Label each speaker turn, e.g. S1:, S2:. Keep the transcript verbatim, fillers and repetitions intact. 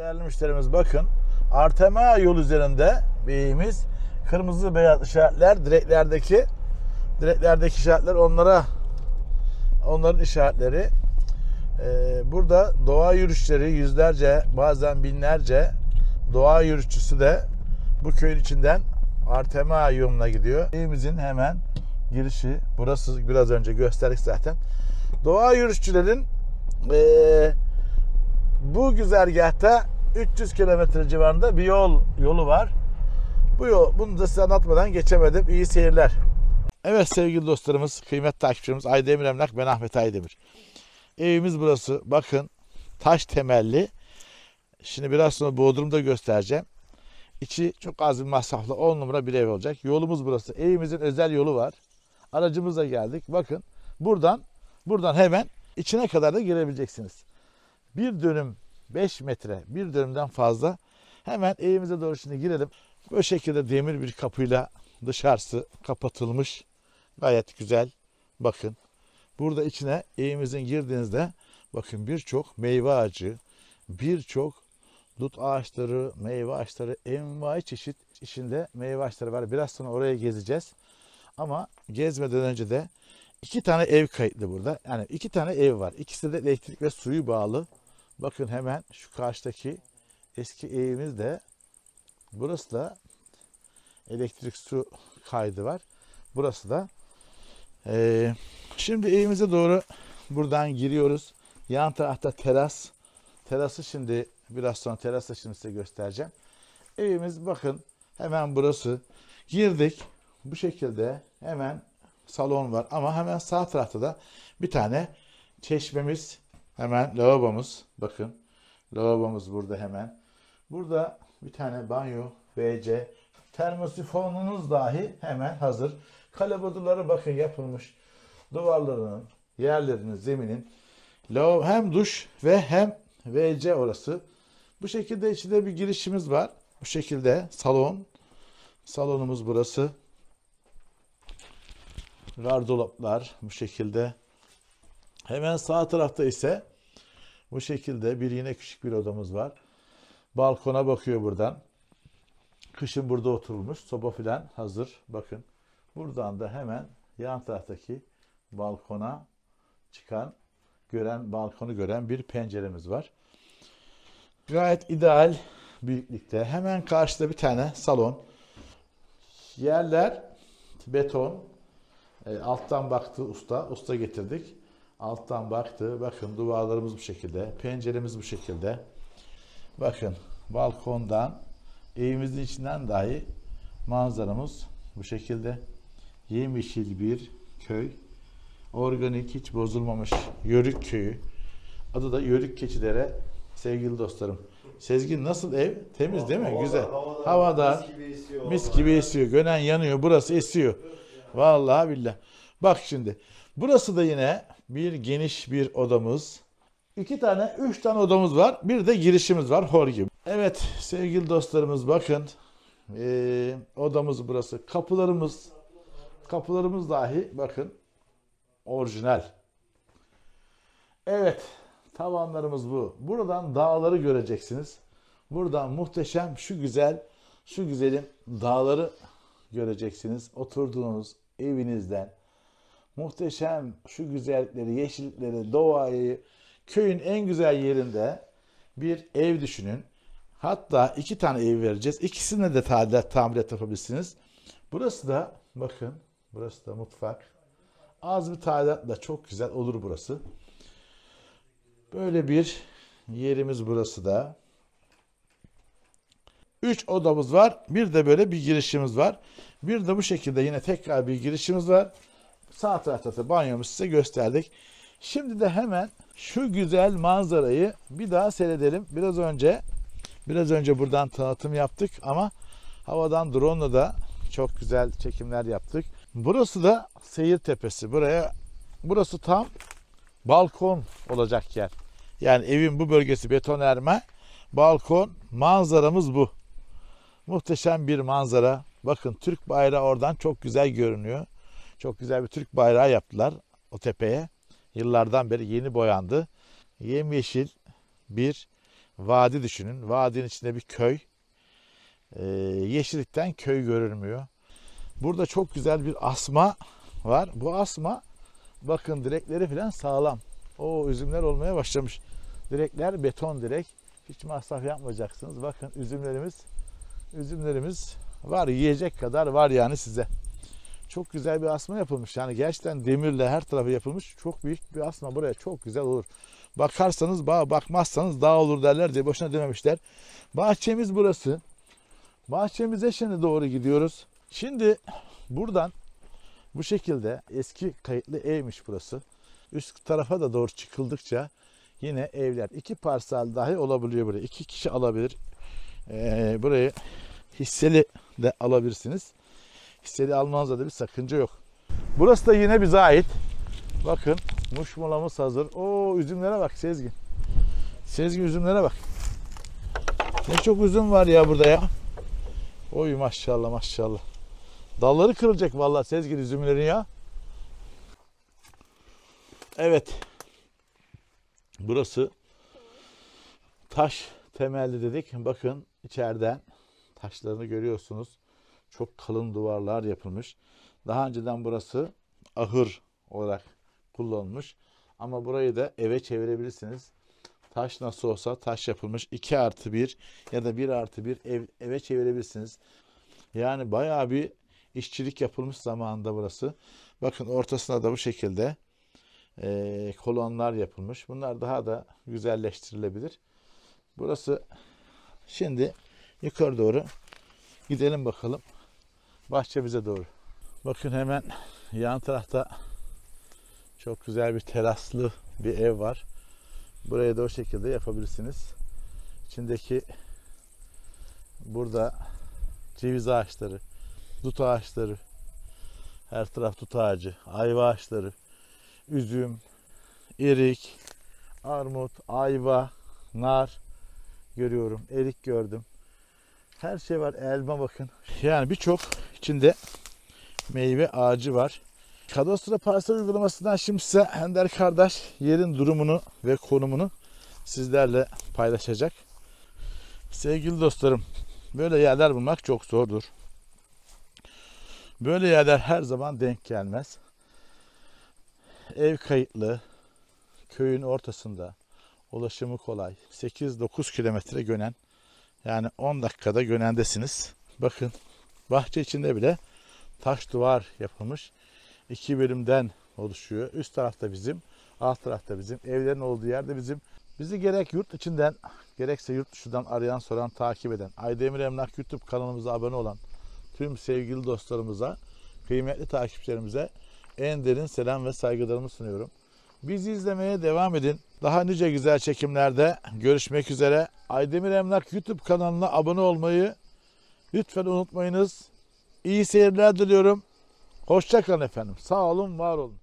S1: Değerli müşterimiz, bakın Artemia yol üzerinde beyimiz kırmızı beyaz işaretler, direklerdeki direklerdeki işaretler onlara onların işaretleri. Ee, burada doğa yürüyüşleri, yüzlerce bazen binlerce doğa yürüyüşçüsü de bu köyün içinden Artemia yoluna gidiyor. Beyimizin hemen girişi burası, biraz önce gösterdik zaten. Doğa yürüyüşçülerin ee, bu güzergahta üç yüz kilometre civarında bir yol yolu var. Bu yol, bunu da size anlatmadan geçemedim. İyi seyirler. Evet sevgili dostlarımız, kıymetli takipçilerimiz, Aydemir Emlak, ben Ahmet Aydemir. Evimiz burası. Bakın taş temelli. Şimdi biraz sonra Bodrum'da göstereceğim. İçi çok az bir masrafla on numara bir ev olacak. Yolumuz burası. Evimizin özel yolu var. Aracımızla geldik. Bakın buradan buradan hemen içine kadar da girebileceksiniz. Bir dönüm beş metre, bir dönümden fazla. Hemen evimize doğru şimdi girelim. Böyle şekilde demir bir kapıyla dışarısı kapatılmış. Gayet güzel. Bakın. Burada içine evimizin girdiğinizde bakın birçok meyve ağacı, birçok dut ağaçları, meyve ağaçları, envai çeşit içinde meyve ağaçları var. Biraz sonra oraya gezeceğiz. Ama gezmeden önce de iki tane ev kayıtlı burada. Yani iki tane ev var. İkisi de elektrik ve suyu bağlı. Bakın hemen şu karşıdaki eski evimiz de, burası da elektrik su kaydı var. Burası da. Ee, şimdi evimize doğru buradan giriyoruz. Yan tarafta teras. Terası şimdi biraz sonra terası şimdi size göstereceğim. Evimiz bakın hemen burası. Girdik. Bu şekilde hemen salon var ama hemen sağ tarafta da bir tane çeşmemiz, hemen lavabomuz. Bakın lavabomuz burada hemen. Burada bir tane banyo, W C, termosifonunuz dahi hemen hazır. Kalabaduları bakın yapılmış. Duvarlarının, yerlerinin, zeminin. Lavabo, hem duş ve hem W C orası. Bu şekilde içinde bir girişimiz var. Bu şekilde salon. Salonumuz burası. Gardolaplar bu şekilde. Hemen sağ tarafta ise bu şekilde bir yine küçük bir odamız var. Balkona bakıyor buradan. Kışın burada oturulmuş. Soba filan hazır. Bakın. Buradan da hemen yan taraftaki balkona çıkan, gören, balkonu gören bir penceremiz var. Gayet ideal büyüklükte. Hemen karşıda bir tane salon. Yerler beton. E, alttan baktı usta. Usta getirdik. Alttan baktı. Bakın duvarlarımız bu şekilde. Penceremiz bu şekilde. Bakın balkondan evimizin içinden dahi manzaramız bu şekilde. Yemyeşil bir köy. Organik, hiç bozulmamış Yörük köyü. Adı da Yörük Keçilere sevgili dostlarım. Sezgin, nasıl ev? Temiz değil mi?
S2: Havada,
S1: Güzel.
S2: havada,
S1: Havadar.
S2: mis gibi esiyor.
S1: Mis gibi esiyor. Gönen yanıyor. Burası esiyor. Vallahi billah. Bak şimdi. Burası da yine bir geniş bir odamız. İki tane, üç tane odamız var. Bir de girişimiz var. Hor gibi. Evet sevgili dostlarımız bakın. Ee, odamız burası. Kapılarımız kapılarımız dahi bakın orijinal. Evet. Tavanlarımız bu. Buradan dağları göreceksiniz. Buradan muhteşem şu güzel şu güzelim dağları göreceksiniz. Oturduğunuz evinizden muhteşem şu güzellikleri, yeşillikleri, doğayı, köyün en güzel yerinde bir ev düşünün. Hatta iki tane ev vereceğiz. İkisine de tadilat, tamirat yapabilirsiniz. Burası da bakın, burası da mutfak. Az bir tadilatla çok güzel olur burası. Böyle bir yerimiz burası da. Üç odamız var. Bir de böyle bir girişimiz var. Bir de bu şekilde yine tekrar bir girişimiz var. Sağ tarafta da banyomuzu size gösterdik. Şimdi de hemen şu güzel manzarayı bir daha seyredelim. Biraz önce biraz önce buradan tanıtım yaptık ama havadan drone'la da çok güzel çekimler yaptık. Burası da Seyir Tepesi. Buraya burası tam balkon olacak yer. Yani evin bu bölgesi betonarme, balkon, manzaramız bu. Muhteşem bir manzara. Bakın Türk bayrağı oradan çok güzel görünüyor. Çok güzel bir Türk bayrağı yaptılar o tepeye. Yıllardan beri yeni boyandı. Yemyeşil bir vadi düşünün. Vadinin içinde bir köy. Ee, yeşillikten köy görünmüyor. Burada çok güzel bir asma var. Bu asma bakın direkleri falan sağlam. O üzümler olmaya başlamış. Direkler beton direk. Hiç masraf yapmayacaksınız. Bakın üzümlerimiz üzümlerimiz var. Yiyecek kadar var yani size. Çok güzel bir asma yapılmış. Yani gerçekten demirle her tarafı yapılmış. Çok büyük bir asma. Buraya çok güzel olur. Bakarsanız bağ, bakmazsanız dağ olur derler diye boşuna dememişler. Bahçemiz burası. Bahçemize şimdi doğru gidiyoruz. Şimdi buradan bu şekilde eski kayıtlı evmiş burası. Üst tarafa da doğru çıkıldıkça yine evler. İki parsel dahi olabiliyor buraya. İki kişi alabilir. Ee, burayı hisseli de alabilirsiniz. Hisseli almanızda da bir sakınca yok. Burası da yine bize ait. Bakın muşmulamız hazır. Oo üzümlere bak Sezgin. Sezgin üzümlere bak. Ne çok üzüm var ya burada ya. Oy maşallah maşallah. Dalları kırılacak vallahi Sezgin üzümlerin ya. Evet. Burası taş temelli dedik. Bakın içeriden taşlarını görüyorsunuz. Çok kalın duvarlar yapılmış. Daha önceden burası ahır olarak kullanılmış. Ama burayı da eve çevirebilirsiniz. Taş nasıl olsa taş yapılmış. iki artı bir ya da bir artı bir ev, eve çevirebilirsiniz. Yani bayağı bir işçilik yapılmış zamanında burası. Bakın ortasına da bu şekilde e, kolonlar yapılmış. Bunlar daha da güzelleştirilebilir. Burası şimdi yukarı doğru gidelim bakalım. Bahçemize doğru. Bakın hemen yan tarafta çok güzel bir teraslı bir ev var. Burayı da o şekilde yapabilirsiniz. İçindeki burada ceviz ağaçları, dut ağaçları, her taraf dut ağacı, ayva ağaçları, üzüm, erik, armut, ayva, nar görüyorum, erik gördüm. Her şey var, elma bakın. Yani birçok içinde meyve ağacı var. Kadastro parsel uygulamasından şimdi size Ender kardeş yerin durumunu ve konumunu sizlerle paylaşacak. Sevgili dostlarım, böyle yerler bulmak çok zordur. Böyle yerler her zaman denk gelmez. Ev kayıtlı, köyün ortasında, ulaşımı kolay. sekiz dokuz kilometre Gönen, yani on dakikada Gönen'desiniz. Bakın bahçe içinde bile taş duvar yapılmış. İki bölümden oluşuyor. Üst tarafta bizim, alt tarafta bizim. Evlerin olduğu yerde bizim. Bizi gerek yurt içinden gerekse yurt dışından arayan, soran, takip eden, Aydemir Emlak YouTube kanalımıza abone olan tüm sevgili dostlarımıza, kıymetli takipçilerimize en derin selam ve saygılarımı sunuyorum. Bizi izlemeye devam edin. Daha nice güzel çekimlerde görüşmek üzere. Aydemir Emlak YouTube kanalına abone olmayı lütfen unutmayınız. İyi seyirler diliyorum. Hoşça kalın efendim. Sağ olun, var olun.